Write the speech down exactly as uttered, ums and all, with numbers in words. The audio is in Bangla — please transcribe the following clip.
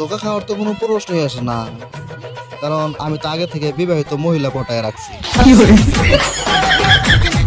ধোকা খাওয়ার তো কোনো প্রশ্নই আসে না, কারণ আমি তো আগে থেকে বিবাহিত মহিলা পটায় রাখছি।